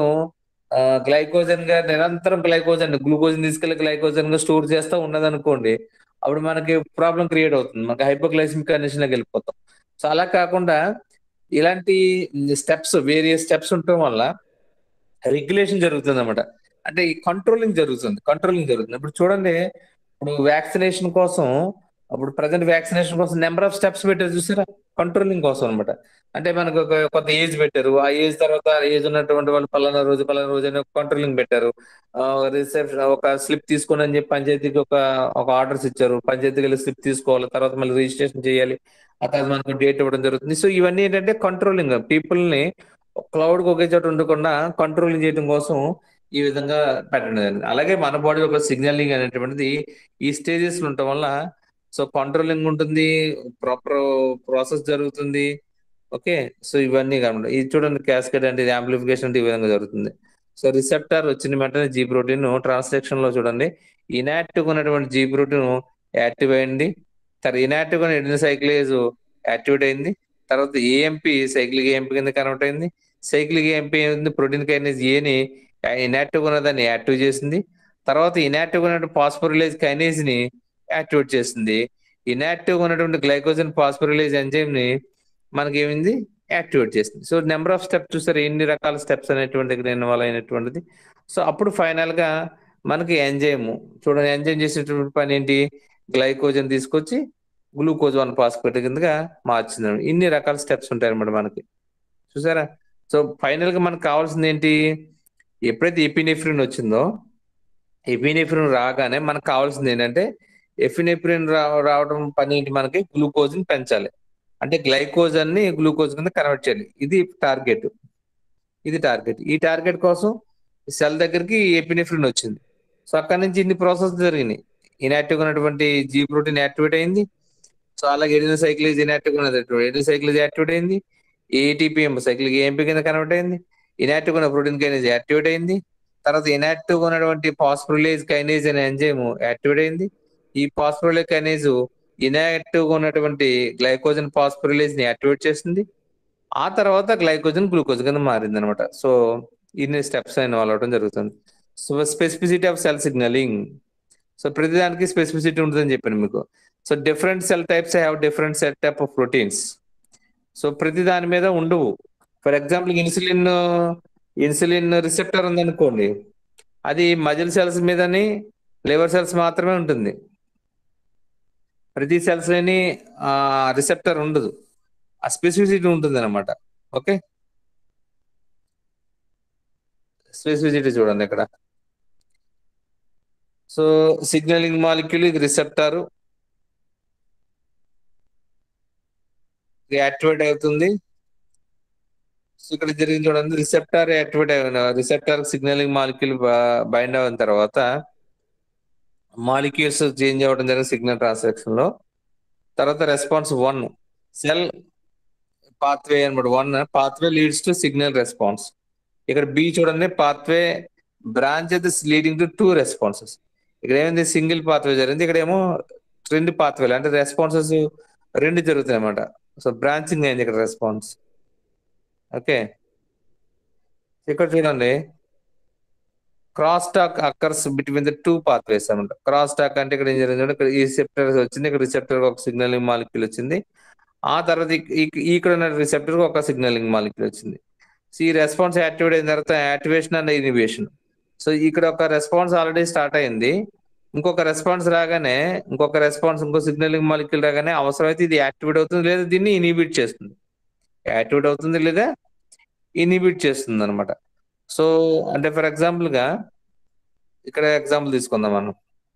Speaker 1: గ్లైకోజన్ గా నిరంతరం గ్లైకోజన్ గ్లూకోజన్ తీసుకెళ్లి గ్లైకోజన్ గా స్టోర్ చేస్తూ ఉన్నది అనుకోండి, అప్పుడు మనకి ప్రాబ్లం క్రియేట్ అవుతుంది. మనకి హైపోగ్లైసిమిక్ కండిషన్ లోకి వెళ్ళిపోతాం. సో అలా కాకుండా ఇలాంటి స్టెప్స్ వేరియస్ స్టెప్స్ ఉండటం వల్ల రెగ్యులేషన్ జరుగుతుంది అనమాట. అంటే ఈ కంట్రోలింగ్ జరుగుతుంది కంట్రోలింగ్ జరుగుతుంది. ఇప్పుడు చూడండి, ఇప్పుడు వ్యాక్సినేషన్ కోసం అప్పుడు ప్రజెంట్ వ్యాక్సినేషన్ కోసం నెంబర్ ఆఫ్ స్టెప్స్ పెట్టారు చూసారా, కంట్రోలింగ్ కోసం అనమాట. అంటే మనకు ఒక కొంత ఏజ్ పెట్టారు. ఆ ఏజ్ తర్వాత ఏజ్ ఉన్నటువంటి వాళ్ళు పలానా రోజు పలానా రోజు అని కంట్రోలింగ్ పెట్టారు. రిసెప్షన్ ఒక స్లిప్ తీసుకుని అని చెప్పి పంచాయతీకి ఒక ఒక ఆర్డర్స్ ఇచ్చారు. పంచాయతీకి వెళ్ళి స్లిప్ తీసుకోవాలి, తర్వాత మళ్ళీ రిజిస్ట్రేషన్ చేయాలి, ఆ తర్వాత మనకు డేట్ ఇవ్వడం జరుగుతుంది. సో ఇవన్నీ ఏంటంటే కంట్రోలింగ్, పీపుల్ ని క్లౌడ్ ఒకే చోట ఉండకుండా కంట్రోలింగ్ చేయడం కోసం ఈ విధంగా పెట్టడం జరిగింది. అలాగే మన బాడీ ఒక సిగ్నలింగ్ అనేటువంటిది ఈ స్టేజెస్ ఉండటం వల్ల సో కంట్రోలింగ్ ఉంటుంది, ప్రాపర్ ప్రాసెస్ జరుగుతుంది. ఓకే, సో ఇవన్నీ కాకుండా ఇది చూడండి, క్యాస్కేడ్ అంటే యాంప్లిఫికేషన్ అంటే ఈ విధంగా జరుగుతుంది. సో రిసెప్టార్ వచ్చిన వెంటనే జీ ప్రోటీన్ ట్రాన్స్లేషన్ లో చూడండి, ఇనాక్టివ్ ఉన్నటువంటి జీ ప్రోటీన్ యాక్టివ్ అయింది. తర్వాత ఇనాక్టివ్ ఉన్న ఎడిన్ సైక్లేజ్ యాక్టివేట్ అయింది. తర్వాత ఏఎంపి సైక్లిక్ ఏఎంపి కింద కన్వర్ట్ అయింది. సైక్లిక్ ఏఎంపి ఏంది, ప్రోటీన్ కైనేజ్ ఏని ఇనాక్టివ్ ఉన్న దాన్ని యాక్టివ్ చేసింది. తర్వాత ఇనాక్టివ్ ఉన్నటువంటి ఫాస్ఫోరిలేజ్ కైనేజ్ ని యాక్టివేట్ చేసింది. ఇనాక్టివ్ ఉన్నటువంటి గ్లైకోజన్ ఫాస్ఫోరిలేజ్ ఎంజైమ్ ని మనకి ఏమైంది, యాక్టివేట్ చేసింది. సో నెంబర్ ఆఫ్ స్టెప్స్ చూసారు, ఎన్ని రకాల స్టెప్స్ అనేటువంటి ఇన్వాల్వ్ అయినటువంటిది. సో అప్పుడు ఫైనల్ గా మనకి ఎంజైమ్ చూడండి, ఎంజైమ్ చేసేటువంటి పని ఏంటి, గ్లైకోజన్ తీసుకొచ్చి గ్లూకోజ్ వన్ ఫాస్ఫేట్ కిందగా మార్చింది. ఇన్ని రకాల స్టెప్స్ ఉంటాయి అనమాట మనకి, చూసారా. సో ఫైనల్ గా మనకు కావాల్సింది ఏంటి, ఎప్పుడైతే ఎపినెఫ్రిన్ వచ్చిందో ఎపినెఫ్రిన్ రాగానే మనకు కావాల్సింది ఏంటంటే ఎఫినెఫ్రిన్ రా రావడం పని ఏంటి, మనకి గ్లూకోజ్ ని పెంచాలి. అంటే గ్లైకోజన్ ని గ్లూకోజ్ కింద కన్వర్ట్ చేయాలి. ఇది టార్గెట్ ఇది టార్గెట్ ఈ టార్గెట్ కోసం సెల్ దగ్గరికి ఎపినెఫ్రిన్ వచ్చింది. సో అక్కడి నుంచి ఇన్ని ప్రాసెస్ జరిగినాయి. ఇనాక్టివ్ ఉన్నటువంటి జీ ప్రోటీన్ యాక్టివేట్ అయింది. సో అలాగే ఎడినో సైక్లేజ్ ఇనాక్టివ్ ఉన్నది, ఎడినో సైక్లేజ్ యాక్టివేట్ అయింది. ఏటీపీఎం సైక్లిక్ ఏఎంపీ కింద కన్వర్ట్ అయింది. ఇనాక్టివ్ ఉన్న ప్రోటీన్ కైనేజ్ యాక్టివేట్ అయింది. తర్వాత ఇనాక్టివ్ ఉన్నటువంటి ఫాస్ఫోరిలేజ్ కైనేజ్ అనే ఎంజైమ్ యాక్టివేట్ అయింది. ఈ ఫాస్ఫోరిలేజ్ కైనేజ్ ఇనాక్టివ్ ఉన్నటువంటి గ్లైకోజన్ ఫాస్ఫోరిలేజ్ ని యాక్టివేట్ చేస్తుంది. ఆ తర్వాత గ్లైకోజన్ గ్లూకోజ్ కింద మారింది అనమాట. సో ఇన్ని స్టెప్స్ ఇన్వాల్వ్ అవడం జరుగుతుంది. So specificity of cell signaling, so ప్రతిదానికి స్పెసిఫిసిటీ ఉంటుందని చెప్పాను మీకు. So different cell types have different set type of proteins. So ప్రతి దాని మీద ఉండవు. For example insulin insulin receptor ఉందనుకోండి, అది మజిల్ సెల్స్ మీదని లివర్ సెల్స్ మాత్రమే ఉంటుంది. ప్రతి సెల్స్ లేని ఆ రిసెప్టర్ ఉండదు, ఆ స్పెసిఫిసిటీ ఉంటుంది అనమాట. ఓకే, స్పెసిఫిసిటీ చూడండి ఇక్కడ. సో సిగ్నలింగ్ మాలిక్యూల్ ఇది రిసెప్టారు యాక్టివేట్ అవుతుంది. సో ఇక్కడ జరిగింది చూడండి, రిసెప్టార్ యాక్టివేట్ అయిన రిసెప్టార్ సిగ్నలింగ్ మాలిక్యూల్ బైండ్ అయిన తర్వాత మాలిక్యూల్స్ చేంజ్ అవ్వడం జరిగింది సిగ్నల్ ట్రాన్సాక్షన్ లో. తర్వాత రెస్పాన్స్ వన్ సెల్ పాత్వే అనమాట. One pathway leads to signal response. ఇక్కడ బి చూడండి, pathway branches leading to two responses. ఇక్కడ ఏమైంది, సింగిల్ పాత్వే జరిగింది, ఇక్కడ ఏమో రెండు పాత్వేలు అంటే రెస్పాన్సెస్ రెండు జరుగుతాయి అనమాట. సో బ్రాంచింగ్ అయింది ఇక్కడ రెస్పాన్స్. ఓకే, ఇక్కడ చూడండి cross talk occurs between the two pathways అనమాట. క్రాస్ టాక్ అంటే ఇక్కడ ఏం జరిగింది, ఇక్కడ ఈ రిసెప్టర్ వచ్చింది, ఇక్కడ రిసెప్టర్ ఒక సిగ్నలింగ్ మాలిక్యూల్ వచ్చింది. ఆ తర్వాత ఇక్కడ ఉన్న రిసెప్టర్ ఒక సిగ్నలింగ్ మాలిక్యూల్ వచ్చింది. సో ఈ రెస్పాన్స్ యాక్టివేట్ అయిన తర్వాత యాక్టివేషన్ అండ్ ఇనిబిషన్. సో ఇక్కడ ఒక రెస్పాన్స్ ఆల్రెడీ స్టార్ట్ అయింది, ఇంకొక రెస్పాన్స్ రాగానే ఇంకొక రెస్పాన్స్ ఇంకో సిగ్నలింగ్ మాలిక్యూల్ రాగానే అవసరమైతే ఇది యాక్టివేట్ అవుతుంది లేదా దీన్ని ఇనిబిట్ చేస్తుంది. యాక్టివేట్ అవుతుంది లేదా ఇనిబిట్ చేస్తుంది అనమాట. సో అంటే ఫర్ ఎగ్జాంపుల్ గా ఇక్కడ ఎగ్జాంపుల్ తీసుకుందాం మనం.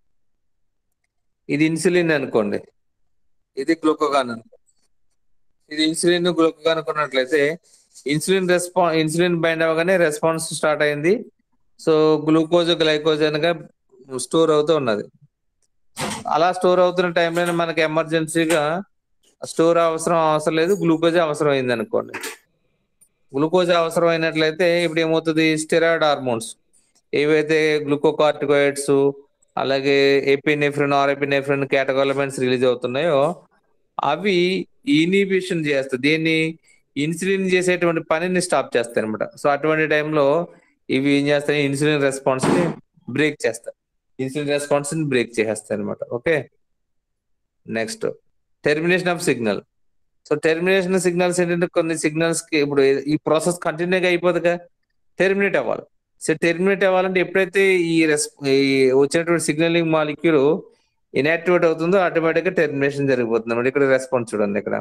Speaker 1: ఇది ఇన్సులిన్ అనుకోండి, ఇది గ్లూకోగాన్ అనుకోండి. ఇది ఇన్సులిన్ గ్లూకోగాన్ అనుకున్నట్లయితే ఇన్సులిన్ రెస్పాన్స్ ఇన్సులిన్ బైండ్ అవ్వగానే రెస్పాన్స్ స్టార్ట్ అయింది. సో గ్లూకోజ్ గ్లైకోజన్ గా స్టోర్ అవుతూ ఉన్నది. అలా స్టోర్ అవుతున్న టైంలోనే మనకి ఎమర్జెన్సీగా స్టోర్ అవసరం అవసరం లేదు, గ్లూకోజ్ అవసరం అయింది అనుకోండి. గ్లూకోజ్ అవసరం అయినట్లయితే ఇప్పుడు ఏమవుతుంది, స్టెరాయిడ్ హార్మోన్స్ ఏవైతే గ్లూకోకార్టికాయిడ్స్ అలాగే ఎపినెఫ్రిన్ ఆర్ఎపినెఫ్రిన్ క్యాటగాలమెంట్స్ రిలీజ్ అవుతున్నాయో అవి ఇనిబిషన్ చేస్తాయి, దీన్ని ఇన్సులిన్ చేసేటువంటి పనిని స్టాప్ చేస్తాయి అనమాట. సో అటువంటి టైంలో ఇవి ఏం చేస్తాయి, ఇన్సులిన్ రెస్పాన్స్ ని బ్రేక్ చేస్తాయి, ఇన్సులిన్ రెస్పాన్స్ ని బ్రేక్ చేసేస్తాయి అనమాట. Okay, next termination of signal. So termination signals ఏంటంటే కొన్ని సిగ్నల్స్ కి ఇప్పుడు ఈ ప్రాసెస్ కంటిన్యూగా అయిపోతుందిగా, టెర్మినేట్ అవ్వాలి. సో టెర్మినేట్ అవ్వాలంటే ఎప్పుడైతే ఈ రెస్ ఈ వచ్చినటువంటి సిగ్నలింగ్ మాలిక్యూల్ ఇన్యాక్టివేట్ అవుతుందో ఆటోమేటిక్ గా టెర్మినేషన్ జరిగిపోతుంది అన్నమాట. ఇక్కడ రెస్పాన్స్ చూడండి, ఇక్కడ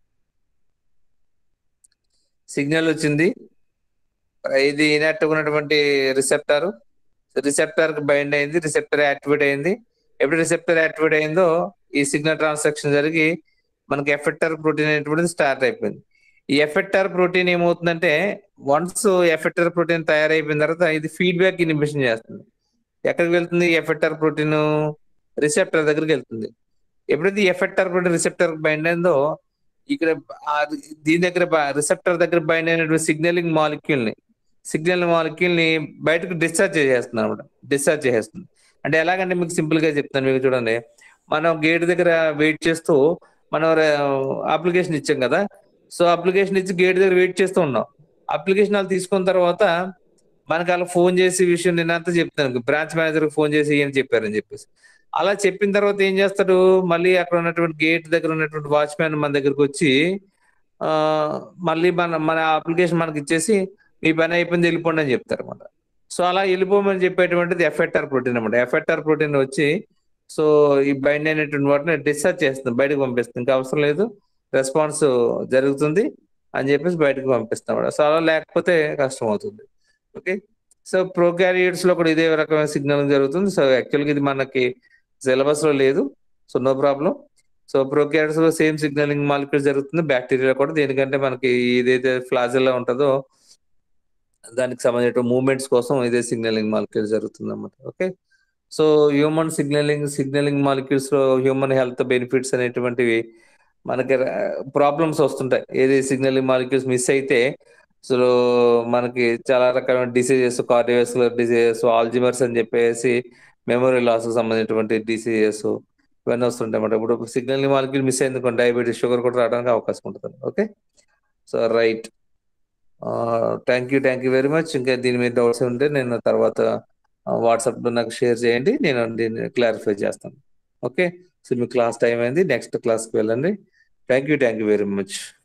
Speaker 1: సిగ్నల్ వచ్చింది, ఇది ఇన్యాక్టివ్ ఉన్నటువంటి రిసెప్టార్ రిసెప్టార్ కి బైండ్ అయింది, రిసెప్టర్ యాక్టివేట్ అయింది. ఎప్పుడు రిసెప్టర్ యాక్టివేట్ అయిందో ఈ సిగ్నల్ ట్రాన్సాక్షన్ జరిగి మనకి ఎఫెక్టర్ ప్రోటీన్ అనేటువంటిది స్టార్ట్ అయిపోయింది. ఈ ఎఫెక్టర్ ప్రోటీన్ ఏమవుతుందంటే వన్స్ ఎఫెక్టర్ ప్రోటీన్ తయారైపోయిన తర్వాత ఇది ఫీడ్బ్యాక్ ఇనిబిషన్ చేస్తుంది. ఎక్కడికి వెళ్తుంది, ఎఫెక్టర్ ప్రోటీన్ రిసెప్టర్ దగ్గరికి వెళ్తుంది. ఎప్పుడైతే ఎఫెక్టర్ ప్రోటీన్ రిసెప్టర్ బైండ్ అయిందో ఇక్కడ దీని దగ్గర రిసెప్టర్ దగ్గర బైండ్ అయినటువంటి సిగ్నలింగ్ మాలిక్యూల్ ని సిగ్నల్ మాలిక్యూల్ ని బయటకు డిశ్చార్జ్ చేసేస్తుంది అనమాట. డిశ్చార్జ్ చేసేస్తుంది అంటే ఎలాగంటే మీకు సింపుల్ గా చెప్తాను, మీకు చూడండి, మనం గేట్ దగ్గర వెయిట్ చేస్తూ మనం అప్లికేషన్ ఇచ్చాం కదా. సో అప్లికేషన్ ఇచ్చి గేట్ దగ్గర వెయిట్ చేస్తూ ఉన్నాం. అప్లికేషన్ వాళ్ళు తీసుకున్న తర్వాత మనకి అలా ఫోన్ చేసి విషయం నేనంతా చెప్తాను, బ్రాంచ్ మేనేజర్ ఫోన్ చేసి ఏం చెప్పారని చెప్పేసి. అలా చెప్పిన తర్వాత ఏం చేస్తాడు, మళ్ళీ అక్కడ ఉన్నటువంటి గేట్ దగ్గర ఉన్నటువంటి వాచ్మ్యాన్ మన దగ్గరకు వచ్చి ఆ మళ్ళీ మన మన అప్లికేషన్ మనకి ఇచ్చేసి మీ పని అయిపోయింది వెళ్ళిపోండి అని చెప్తారు అనమాట. సో అలా వెళ్ళిపోమని చెప్పేటువంటిది ఎఫెక్టర్ ప్రోటీన్ అనమాట. ఎఫెక్టర్ ప్రోటీన్ వచ్చి సో ఈ బైండ్ అయినటువంటి వాటిని డిశ్చార్జ్ చేస్తుంది, బయటకు పంపిస్తుంది, ఇంకా అవసరం లేదు, రెస్పాన్స్ జరుగుతుంది అని చెప్పేసి బయటకు పంపిస్తాం. సో అలా లేకపోతే కష్టం అవుతుంది. ఓకే, సో ప్రోకారియోట్స్ లో కూడా ఇదే రకమైన సిగ్నలింగ్ జరుగుతుంది. సో యాక్చువల్గా ఇది మనకి సిలబస్ లో లేదు, so no problem. So prokaryotes లో సేమ్ సిగ్నలింగ్ మాలిక్యూల్ జరుగుతుంది, బ్యాక్టీరియా కూడా. దేనికంటే మనకి ఏదైతే ఫ్లాజిల్లా ఉంటుందో దానికి సంబంధించిన మూవ్మెంట్స్ కోసం ఇదే సిగ్నలింగ్ మాలిక్యూల్ జరుగుతుంది అన్నమాట. Okay, so human signaling signaling molecules లో హ్యూమన్ హెల్త్ బెనిఫిట్స్ అనేటువంటివి మనకి ప్రాబ్లమ్స్ వస్తుంటాయి. ఏది సిగ్నలింగ్ మాలిక్యూల్స్ మిస్ అయితే సో మనకి చాలా రకమైన డిసీజెస్, కార్డియోవాస్కులర్ డిసీజెస్, ఆల్జిమర్స్ అని చెప్పేసి మెమరీ లాస్ సంబంధించినటువంటి డిసీజెస్ ఇవన్నీ వస్తుంటాయి అన్నమాట. ఇప్పుడు సిగ్నలింగ్ మాలిక్యూల్ మిస్ అయింది, డయాబెటీస్, షుగర్ కూడా రావడానికి అవకాశం ఉంటుంది. Okay, so right, thank you thank you very much. ఇంకా దీని మీద డౌట్స్ ఉంటే నేను తర్వాత వాట్సాప్ లో నాకు షేర్ చేయండి, నేను దీన్ని క్లారిఫై చేస్తాను. ఓకే, సో మీ క్లాస్ టైం అయింది, నెక్స్ట్ క్లాస్కి వెళ్ళండి. Thank you thank you very much.